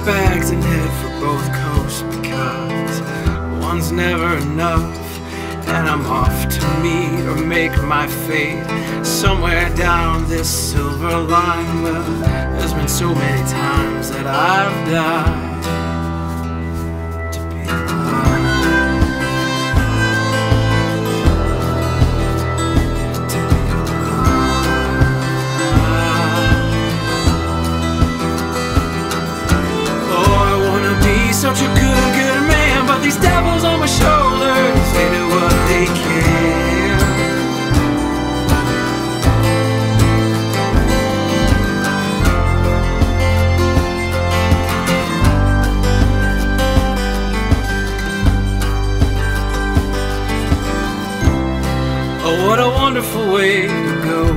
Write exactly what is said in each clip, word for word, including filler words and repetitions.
bags and head for both coasts, because one's never enough. And I'm off to meet or make my fate somewhere down this silver line. Well, there's been so many times that I've died to be alive, to be alive. Oh, I wanna be such a good, good man, but these devils on my shoulders, they do what they can. Oh, what a wonderful way to go,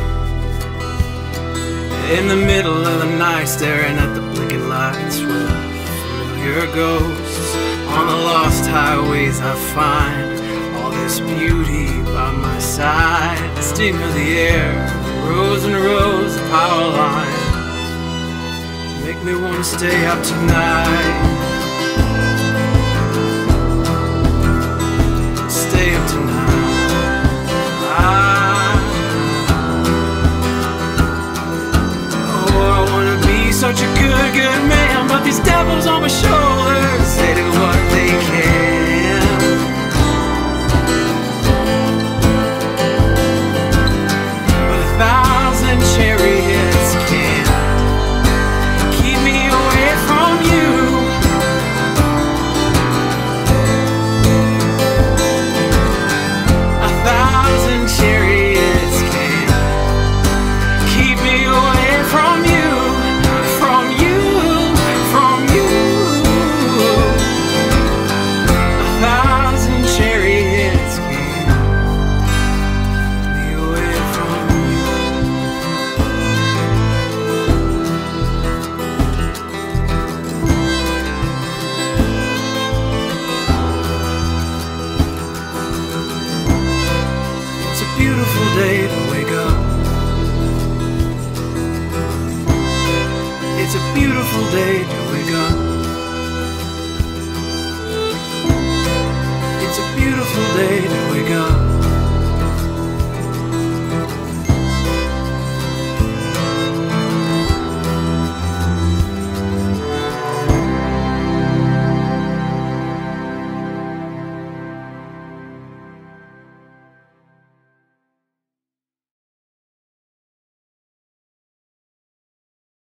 in the middle of the night, staring at the blinking lights with familiar ghosts. On the lost highways I find all this beauty by my side. The sting of the air, rows and rows of power lines make me want to stay up tonight. Stay up tonight. I, oh, I wanna be such a good, good man, but these